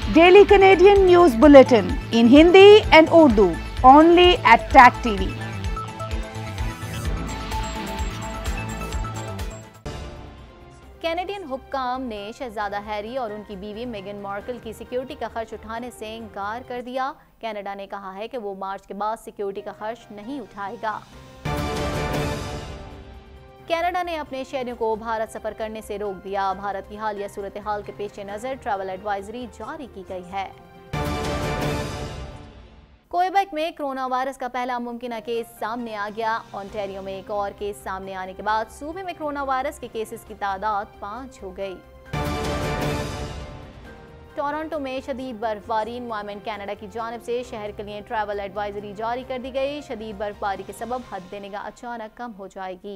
Daily Canadian News Bulletin in Hindi and Urdu, only at TAC TV. Canadian हुक्काम ने शहजादा Harry और उनकी बीवी मेगन मार्कल की सिक्योरिटी का खर्च उठाने से इनकार कर दिया। कनाडा ने कहा है कि वो मार्च के बाद सिक्योरिटी का खर्च नहीं उठाएगा। कनाडा ने अपने शहरियों को भारत सफर करने से रोक दिया। भारत की हालिया सूरत हाल के पेश नजर ट्रैवल एडवाइजरी जारी की गई है। क्वेबेक में कोरोना वायरस का पहला मुमकिन केस सामने आ गया। ओंटारियो में एक और केस सामने आने के बाद सूबे में कोरोना वायरस के केसेस की तादाद 5 हो गई। टोरंटो में शदीद बर्फबारी, एनवायरमेंट कनाडा की जानिब से शहर के लिए ट्रैवल एडवाइजरी जारी कर दी गई। शदीद बर्फबारी के सबब हद निगाह अचानक कम हो जाएगी।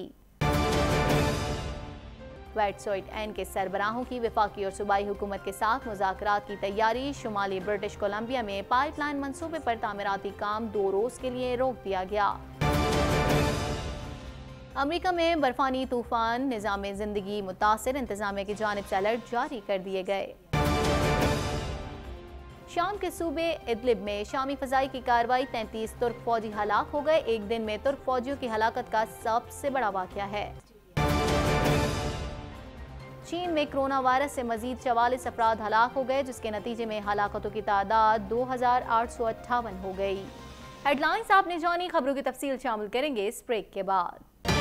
वेटसॉइट के सरबराहों की वफाकी और सूबाई हुकूमत के साथ मुज़ाकरात की तैयारी। शुमाली ब्रिटिश कोलंबिया में पाइपलाइन मंसूबे पर तामीराती काम 2 रोज के लिए रोक दिया गया। अमेरिका में बर्फानी तूफान निज़ाम जिंदगी मुतासिर, इंतजामिया की जानिब से अलर्ट जारी कर दिए गए। शाम के सूबे इदलिब में शामी फजाई की कार्रवाई, 33 तुर्क फौजी हलाक हो गए। एक दिन में तुर्क फौजियों की हलाकत का सबसे बड़ा वाकया है। चीन में कोरोना वायरस से मजीद 44 अफराद हलाक हो गए, जिसके नतीजे में हलाकतों की तादाद 2858 हो गई। हेडलाइंस आपने जानी, खबरों की तफसील शामिल करेंगे इस ब्रेक के बाद।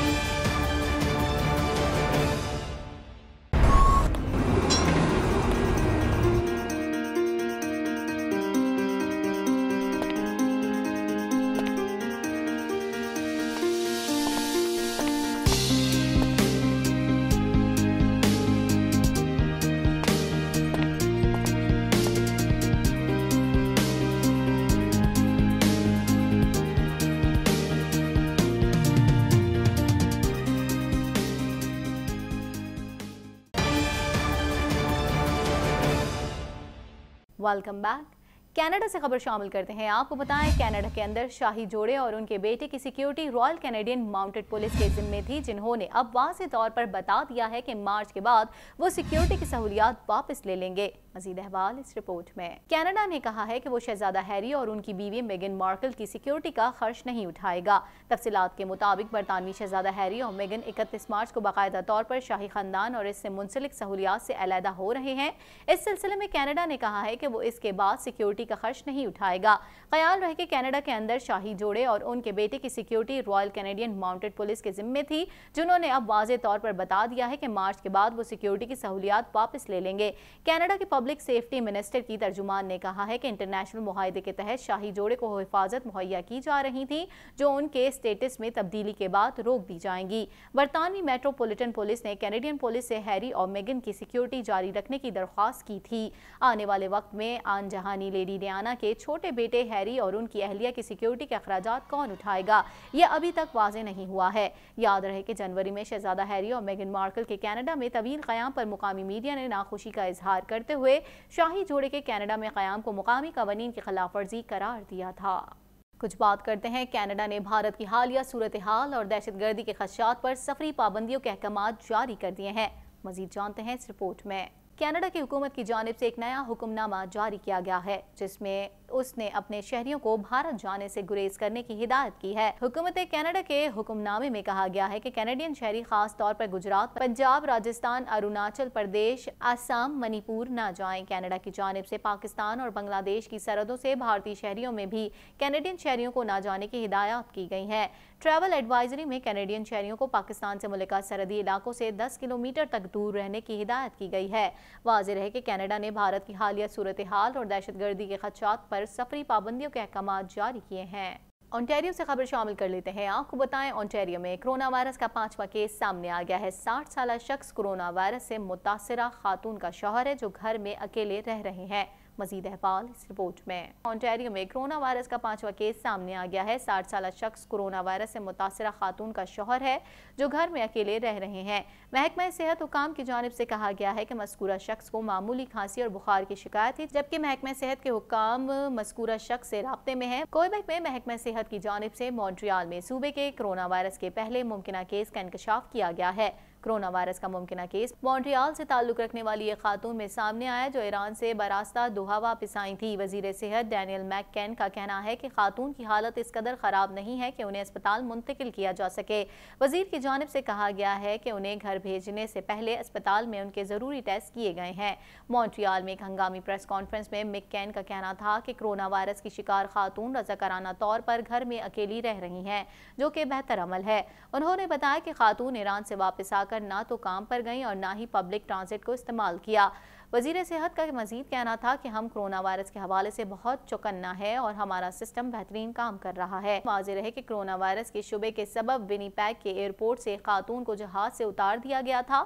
Welcome back. कनाडा से खबर शामिल करते हैं। आपको बताएं, कनाडा के अंदर शाही जोड़े और उनके बेटे की security royal Canadian mounted police के जिम्मे थी, जिन्होंने अब वाज़ेह तौर पर बता दिया है कि मार्च के बाद वो सिक्योरिटी की सहूलियात वापस ले लेंगे। मज़ीद अहवाल इस रिपोर्ट में। कनाडा ने कहा है कि वो शहजादा हैरी और उनकी बीवी मेगन मार्कल की सिक्योरिटी का खर्च नहीं उठाएगा। तफसीलात के मुताबिक बरतानवी शहजादा हैरी और मेगन 31 मार्च को बाकायदा तौर पर शाही खानदान और इससे मुंसलिक सहूलियात से अलहदा हो रहे हैं। इस सिलसिले में कनाडा ने कहा है कि वो इसके बाद सिक्योरिटी का खर्च नहीं उठाएगा। ख्याल रहे कि कनाडा के अंदर शाही जोड़े और उनके बेटे की security royal Canadian mounted police के जिम्मे थी, जिन्होंने अब वाज़ेह तौर पर बता दिया है कि मार्च के बाद वो सिक्योरिटी की सहूलियात वापस ले लेंगे। कनाडा के पब्लिक सेफ्टी मिनिस्टर की तर्जुमान ने कहा है कि इंटरनेशनल मुआहदे के तहत शाही जोड़े को हिफाजत मुहैया की जा रही थी, जो उनके स्टेटस में तब्दीली के बाद रोक दी जाएंगी। बरतानवी मेट्रोपॉलिटन पुलिस ने कैनेडियन पुलिस से हैरी और मेगन की सिक्योरिटी जारी रखने की दरख्वास्त की थी। आने वाले वक्त में आन जहानी लेडी डियाना के छोटे बेटे हैरी और उनकी अहलिया की सिक्योरिटी के अखराजात कौन उठाएगा, यह अभी तक वाज़ेह नहीं हुआ है। याद रहे कि जनवरी में शहजादा हैरी और मेगन मार्कल के कनाडा में तवील क़याम पर मुकामी मीडिया ने नाखुशी का इजहार करते हुए शाही जोड़े के कनाडा में क़याम को मुकामी कवानीन की खिलाफ वर्जी करार दिया था। कुछ बात करते हैं। कनाडा ने भारत की हालिया सूरत हाल और दहशतगर्दी के खदशात पर सफरी पाबंदियों के अहकामात जारी कर दिए हैं। मजीद जानते हैं इस रिपोर्ट में। कनाडा की हुकूमत की जानिब से एक नया हुक्मनामा जारी किया गया है, जिसमें उसने अपने शहरियों को भारत जाने से गुरेज करने की हिदायत की है। हुकूमत कनाडा के हुक्मनामे में कहा गया है कि कैनेडियन शहरी खास तौर पर गुजरात, पंजाब, राजस्थान, अरुणाचल प्रदेश, असम, मणिपुर न जाएं। कनाडा की जानिब से पाकिस्तान और बांग्लादेश की सरहदों से भारतीय शहरियों में भी कैनेडियन शहरियों को न जाने की हिदायत की गई है। ट्रैवल एडवाइजरी में कैनेडियन शहरियों को पाकिस्तान से मुल्का सरहदी इलाकों से 10 किलोमीटर तक दूर रहने की हिदायत की गई है। वाज़ेह रहे कि कनाडा ने भारत की हालिया सूरत हाल और दहशतगर्दी के खदशात पर सफरी पाबंदियों के अहकामात जारी किए हैं। ओंटारियो से खबर शामिल कर लेते हैं। आपको बताएं, ओंटारियो में कोरोना वायरस का 5वां केस सामने आ गया है। 60 साल शख्स कोरोना वायरस से मुतासिरा खातून का शौहर है, जो घर में अकेले रह रहे हैं। मजीद अहवाल इस रिपोर्ट में। ओंटारियो में कोरोना वायरस का 5वां केस सामने आ गया है। 60 साल शख्स कोरोना वायरस से मुतासिरा खातून का शौहर है, जो घर में अकेले रह रहे हैं। महकमा सेहत हुकाम की जानिब से कहा गया है कि मज़कूरा शख्स को मामूली खांसी और बुखार की शिकायत थी, जबकि महकमा सेहत के हुकाम मज़कूरा शख्स से राब्ते में है। क्वेबेक में महकमा सेहत की जानिब से मॉन्ट्रियल में सूबे के कोरोना वायरस के पहले मुमकिन केस का इंकशाफ किया गया है। कोरोना वायरस का मुमकिन केस मॉन्ट्रियल से ताल्लुक रखने वाली एक खातून में सामने आया जो ईरान से बरास्ता दोहा वापस आई थी। वजीर सेहत डैनियल मैककेन का कहना है कि खातून की हालत इस कदर खराब नहीं है कि उन्हें अस्पताल मुंतकिल किया जा सके। वजीर की जानिब से कहा गया है कि उन्हें घर भेजने से पहले अस्पताल में उनके जरूरी टेस्ट किए गए हैं। मॉन्ट्रियल में एक हंगामी प्रेस कॉन्फ्रेंस में मैककेन का कहना था कि कोरोना वायरस की शिकार खातून रज़ाकाराना तौर पर घर में अकेली रह रही हैं, जो कि बेहतर अमल है। उन्होंने बताया कि खातून ईरान से वापस आकर ना तो काम पर गईं और ना ही पब्लिक ट्रांजिट को इस्तेमाल किया। वजीर सेहत का मजीद कहना था कि हम कोरोना वायरस के हवाले से बहुत चौकन्ना है और हमारा सिस्टम बेहतरीन काम कर रहा है। वाज़ेह रहे कि कोरोना वायरस के शुबे के सबब विनीपेग के एयरपोर्ट से खातून को जहाज से उतार दिया गया था।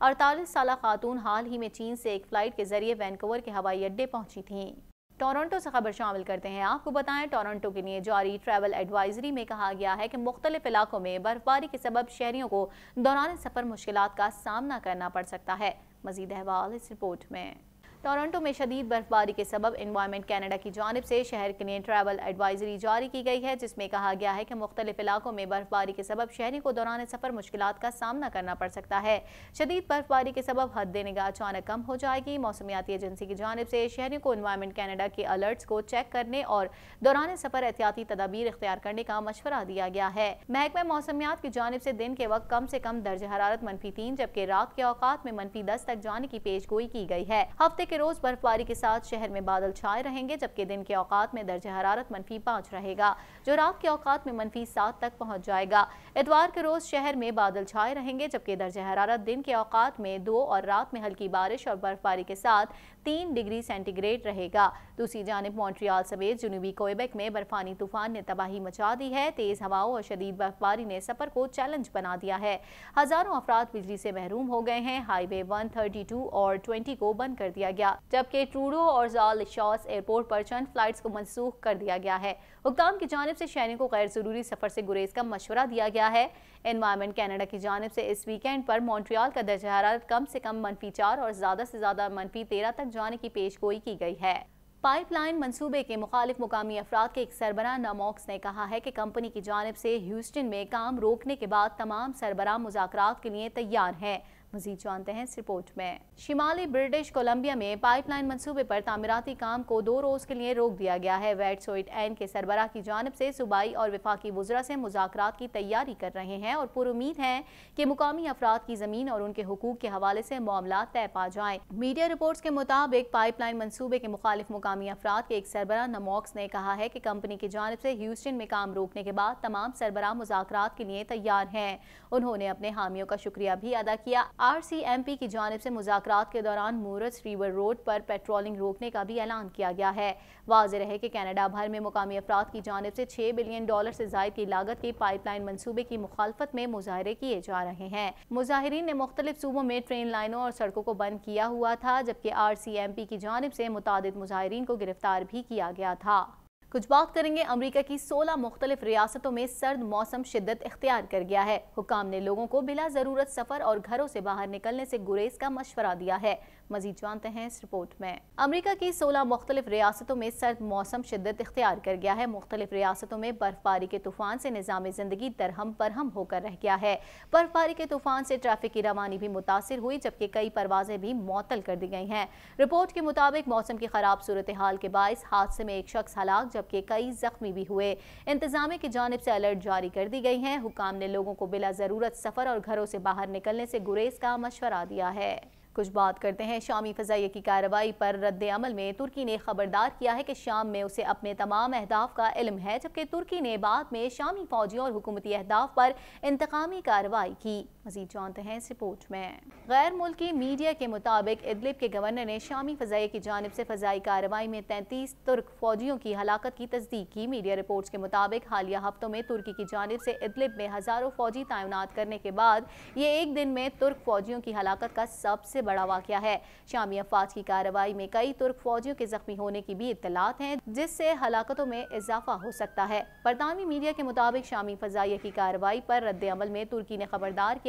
48 साल खातून हाल ही में चीन से एक फ्लाइट के जरिए वैंकूवर के हवाई अड्डे पहुंची थी। टोरंटो से खबर शामिल करते हैं। आपको बताएं, टोरंटो के लिए जारी ट्रैवल एडवाइजरी में कहा गया है कि मुख्तलिफ इलाकों में बर्फबारी के सबब शहरियों को दौरान सफर मुश्किलात का सामना करना पड़ सकता है। मजीद अहवाल इस रिपोर्ट में। टोरंटो में शदीद बर्फबारी के सबब एनवायरमेंट कैनेडा की जानिब से शहर के लिए ट्रैवल एडवाइजरी जारी की गई है, जिसमें कहा गया है कि मुख्तलिफ इलाकों में बर्फबारी के सबब शहरी को दौरान सफर मुश्किलात का सामना करना पड़ सकता है। शदीद बर्फबारी के सबब हद निगाह अचानक कम हो जाएगी। मौसमियाती एजेंसी की जानिब से शहरियों को एनवायरमेंट कैनेडा के अलर्ट्स को चेक करने और दौरान सफर एहतियाती तदाबीर इख्तियार करने का मशवरा दिया गया है। महकमा मौसमियात की जानिब से दिन के वक्त कम से कम दर्ज हरारत -3 जबकि रात के औकात में -10 तक जाने की पेशगोई की गई है। हफ्ते के रोज बर्फबारी के साथ शहर में बादल छाए रहेंगे, जबकि दिन के औकात में दर्ज हरारत -5 रहेगा, जो रात के औकात में -7 तक पहुंच जाएगा। इतवार के रोज शहर में बादल छाए रहेंगे, जबकि दर्ज हरारत दिन के औकात में 2 और रात में हल्की बारिश और बर्फबारी के साथ 3 डिग्री सेंटीग्रेड रहेगा। दूसरी जानिब मॉन्ट्रियल समेत जुनूबी क्वेबेक में बर्फानी तूफान ने तबाही मचा दी है। तेज हवाओं और शदीद बर्फबारी ने सफर को चैलेंज बना दिया है। हजारों अफराद बिजली से महरूम हो गए हैं। हाईवे 132 और 20 को बंद कर दिया गया, जबकि ट्रूडो और जाल शॉस एयरपोर्ट पर चंद फ्लाइट्स को मनसूख कर दिया गया है। हुक्काम की जानिब से शहरियों को गैर जरूरी सफर से गुरेज का मशवरा दिया गया है। एनवायरमेंट कैनेडा की जानिब से इस वीकेंड पर मॉन्ट्रियल का दर्ज हरारत कम से कम -4 और ज्यादा से ज्यादा -13 तक जाने की पेशगोई की गई है। पाइपलाइन मंसूबे के मुखालिफ मुकामी अफराद के एक सरबराह नमोक्स ने कहा है कि कंपनी की जानिब से ह्यूस्टन में काम रोकने के बाद तमाम सरबराह मुज़ाकरात के लिए तैयार हैं। मजीद जानते हैं इस रिपोर्ट में। शिमाली ब्रिटिश कोलंबिया में पाइपलाइन मंसूबे पर तामीराती काम को 2 रोज के लिए रोक दिया गया है। वेटसोइट-एन के सरबराह की जानिब से सूबाई और वफाकी वुज़रा से मुज़ाकरात की तैयारी कर रहे हैं और पुरुमीद हैं कि मुकामी अफराद की जमीन और उनके हुकूक के हवाले से मामला तय पा जाएं। मीडिया रिपोर्ट्स के मुताबिक पाइपलाइन मंसूबे के मुखालिफ मुकामी अफराद के एक सरबराह नमोक्स ने कहा है कि कंपनी की जानिब से ह्यूस्टन में काम रोकने के बाद तमाम सरबराह मुज़ाकरात के लिए तैयार हैं। उन्होंने अपने हामियों का शुक्रिया भी अदा किया। RCMP की जानिब से मुज़ाकरात के दौरान मूरस रिवर रोड पर पेट्रोलिंग रोकने का भी ऐलान किया गया है। वाज़ेह रहे कि कनाडा भर में मुकामी अफराद की जानिब से $6 बिलियन से ज़ायद की लागत के पाइपलाइन मंसूबे की मुखालफत में मुजाहरे किए जा रहे हैं। मुजाहिरीन ने मुख्तलिफ सूबों में ट्रेन लाइनों और सड़कों को बंद किया हुआ था, जबकि RCMP की जानिब से मुतादिद मुजाहिरीन को गिरफ्तार भी किया गया था। कुछ बात करेंगे अमेरिका की 16 मुख्तलिफ रियासतों में सर्द मौसम शिद्दत इख्तियार कर गया है। हुकाम ने लोगों को बिला जरूरत सफर और घरों से बाहर निकलने से गुरेज का मशवरा दिया है। मजीद जानते हैं इस रिपोर्ट में। अमेरिका की 16 मुख्तलिफ रियासतों में सर्द मौसम शिद्दत इख्तियार कर गया है। मुख्तलिफ रियासतों में बर्फबारी के तूफान से निज़ाम जिंदगी दरहम बरहम होकर रह गया है। बर्फबारी के तूफान से ट्रैफिक की रवानी भी मुतासिर हुई, जबकि कई परवाजें भी मुअत्तल कर दी गई हैं। रिपोर्ट के मुताबिक मौसम की खराब सूरत हाल के बायस हादसे में एक शख्स हलाक जबकि कई जख्मी भी हुए। इंतजामिया की जानिब से अलर्ट जारी कर दी गई है। हुकाम ने लोगों को बिला जरूरत सफर और घरों से बाहर निकलने से गुरेज का मशवरा दिया है। कुछ बात करते हैं शामी फ़ज़ाइया की कार्रवाई पर रद्द अमल में। तुर्की ने खबरदार किया है कि शाम में उसे अपने तमाम अहदाफ का इल्म है, जबकि तुर्की ने बाद में शामी फौजियों और हुकूमती अहदाफ पर इंतकामी कार्रवाई की। मजीद जानते हैं इस रिपोर्ट में। गैर मुल्की मीडिया के मुताबिक इदलिब के गवर्नर ने शामी फ़ज़ाइया की जानिब से फ़ज़ाई कार्रवाई में 33 तुर्क फौजियों की हलाकत की तस्दीक की। मीडिया रिपोर्ट्स के मुताबिक हालिया हफ्तों में तुर्की की जानिब से इदलिब में हज़ारों फौजी तैनात करने के बाद ये एक दिन में तुर्क फौजियों की हलाकत का सबसे बड़ा वाक़या है। शामी अफवाज की कार्रवाई में कई तुर्क फौजियों के जख्मी होने की भी इत्तलात हैं, जिससे हलाकतों में इजाफा हो सकता है। बरतानवी मीडिया के मुताबिक शामी फ़ज़ाइया की कार्रवाई पर रद्द अमल में तुर्की ने खबरदार किया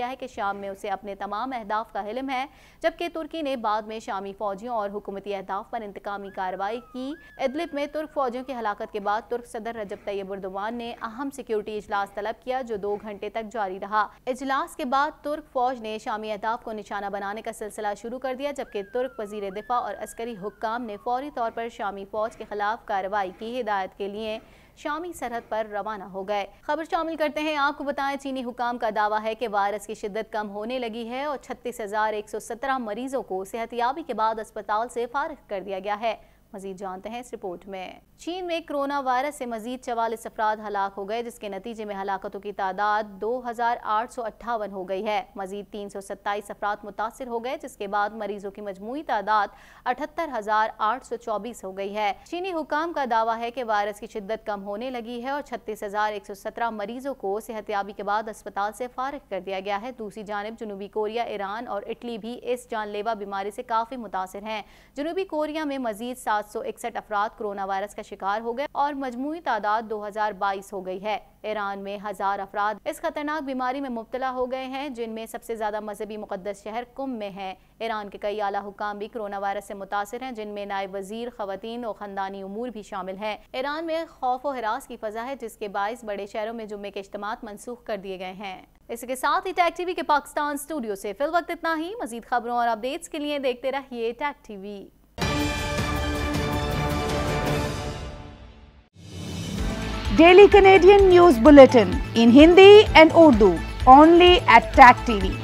किया है कि शाम में उसे अपने तमाम अहदाफ का इल्म है, जबकि तुर्की ने बाद में शामी फौजियों और हुकूमती अहदाफ पर इंतकामी कार्रवाई की। इदलिब में तुर्क फौजियों की हलाकत के बाद तुर्क सदर रजब तैयब एर्दोगान ने अहम सिक्योरिटी इजलास तलब किया, जो 2 घंटे तक जारी रहा। इजलास के बाद तुर्क फौज ने शामी अहदाफ को निशाना बनाने का सिलसिला शुरू कर दिया, जबकि तुर्क वजीर दिफा और अस्करी हुक्काम ने फौरी तौर पर शामी फौज के खिलाफ कार्रवाई की हिदायत के लिए शामी सरहद पर रवाना हो गए। खबर शामिल करते हैं। आपको बताएं, चीनी हुकाम का दावा है कि वायरस की शिद्दत कम होने लगी है और 36,117 मरीजों को सेहतयाबी के बाद अस्पताल से फारिग कर दिया गया है। मजीद जानते हैं इस रिपोर्ट में। चीन में कोरोना वायरस से मजीद 44 अफराद हलाक हो गए, जिसके नतीजे में हलाकतों की तादाद 2,858 हो गई है। मजीद 327 अफराद मुतासिर हो गए, जिसके बाद मरीजों की मजमूई तादाद 78,824 हो गई है। चीनी हुकाम का दावा है कि वायरस की शिद्दत कम होने लगी है और 36,117 मरीजों को सेहतयाबी के बाद अस्पताल से फारिग कर दिया गया है। दूसरी जानिब जनूबी कोरिया, ईरान और इटली भी इस जानलेवा बीमारी से काफी मुतासिर हैं। जनूबी कोरिया में मजीद 761 अफराद कोरोना वायरस का शिकार हो गए और मजमूई तादाद 2022 हो गई है। ईरान में 1000 अफराद इस खतरनाक बीमारी में मुब्तला हो गए हैं, जिनमें सबसे ज्यादा मजहबी मुकद्दस शहर कुम में है। ईरान के कई आला हुकाम भी कोरोना वायरस से मुतासिर हैं, जिनमें नायब वजीर, खवातीन और खानदानी उमूर भी शामिल हैं। ईरान में खौफ और हिरास की फजा है, जिसके बाइस बड़े शहरों में जुम्मे के इज्तिमात मनसूख कर दिए गए हैं। इसके साथ ही टैग टीवी के पाकिस्तान स्टूडियो से फिल वक्त इतना ही। मजीद खबरों और अपडेट्स के लिए देखते रहिए tag TV. Daily Canadian News Bulletin in Hindi and Urdu only at TAG TV.